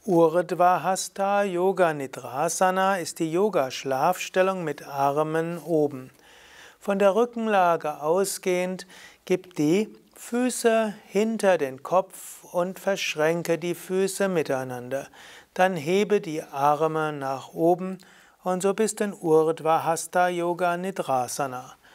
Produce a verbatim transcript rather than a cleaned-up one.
Urdhva Hasta Yoga Nidrasana ist die Yoga-Schlafstellung mit Armen oben. Von der Rückenlage ausgehend, gib die Füße hinter den Kopf und verschränke die Füße miteinander. Dann hebe die Arme nach oben und so bist du in Urdhva Hasta Yoga Nidrasana.